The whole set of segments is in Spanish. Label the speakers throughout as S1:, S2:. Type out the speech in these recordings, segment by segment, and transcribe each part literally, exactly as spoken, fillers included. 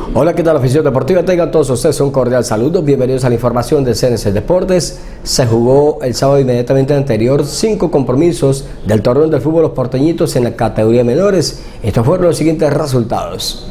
S1: Hola, ¿qué tal, afición deportiva? Tengan todos ustedes un cordial saludo. Bienvenidos a la información de C N C Deportes. Se jugó el sábado inmediatamente anterior cinco compromisos del torneo del fútbol Los Porteñitos en la categoría menores. Estos fueron los siguientes resultados.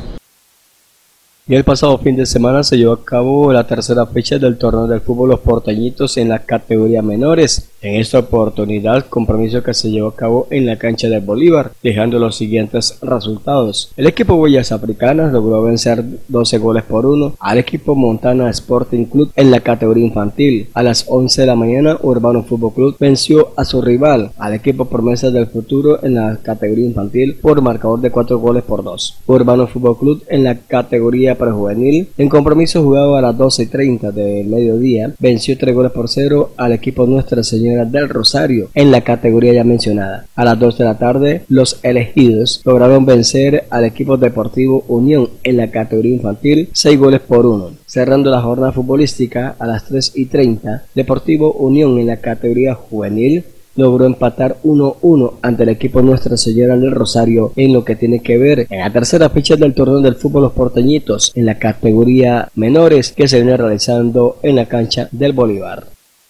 S1: Y el pasado fin de semana se llevó a cabo la tercera fecha del torneo del fútbol Los Porteñitos en la categoría menores. En esta oportunidad, compromiso que se llevó a cabo en la cancha de Bolívar, dejando los siguientes resultados. El equipo Huellas Africanas logró vencer doce goles por uno al equipo Montana Sporting Club en la categoría infantil. A las once de la mañana, Urbano Fútbol Club venció a su rival, al equipo Promesas del Futuro en la categoría infantil por marcador de cuatro goles por dos. Urbano Fútbol Club en la categoría prejuvenil, en compromiso jugado a las doce y treinta del mediodía, venció tres goles por cero al equipo Nuestra Señora del Rosario en la categoría ya mencionada. A las dos de la tarde, los elegidos lograron vencer al equipo Deportivo Unión en la categoría infantil seis goles por uno. Cerrando la jornada futbolística a las tres y treinta, Deportivo Unión en la categoría juvenil logró empatar uno uno ante el equipo Nuestra Señora del Rosario en lo que tiene que ver en la tercera fecha del torneo del fútbol Los Porteñitos en la categoría menores que se viene realizando en la cancha del Bolívar.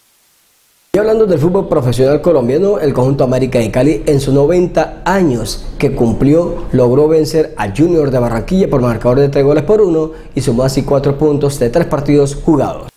S1: Y hablando del fútbol profesional colombiano, el conjunto América de Cali en sus noventa años que cumplió logró vencer a Junior de Barranquilla por marcador de tres goles por uno y sumó así cuatro puntos de tres partidos jugados.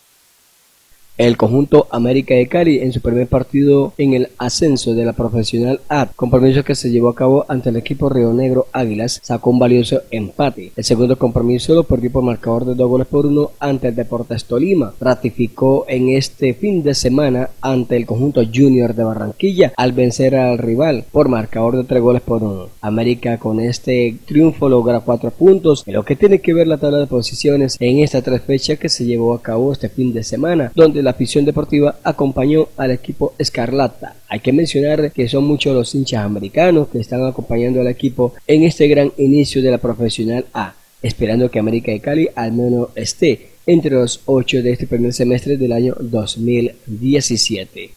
S1: El conjunto América de Cali en su primer partido en el ascenso de la Profesional A, compromiso que se llevó a cabo ante el equipo Río Negro Águilas, sacó un valioso empate. El segundo compromiso lo perdió por marcador de dos goles por uno ante el Deportes Tolima. Ratificó en este fin de semana ante el conjunto Junior de Barranquilla al vencer al rival por marcador de tres goles por uno. América con este triunfo logra cuatro puntos en lo que tiene que ver la tabla de posiciones en esta tres fechas que se llevó a cabo este fin de semana, donde la afición deportiva acompañó al equipo Escarlata. Hay que mencionar que son muchos los hinchas americanos que están acompañando al equipo en este gran inicio de la Profesional A, esperando que América de Cali al menos esté entre los ocho de este primer semestre del año dos mil diecisiete.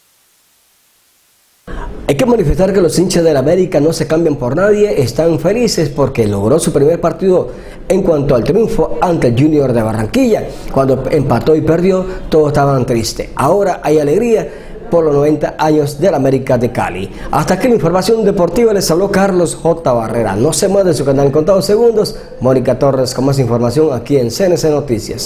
S1: Hay que manifestar que los hinchas del América no se cambian por nadie, están felices porque logró su primer partido en cuanto al triunfo ante el Junior de Barranquilla. Cuando empató y perdió, todos estaban tristes. Ahora hay alegría por los noventa años del América de Cali. Hasta aquí la información deportiva, les habló Carlos J. Barrera. No se mueve de su canal en contados segundos. Mónica Torres con más información aquí en C N C Noticias.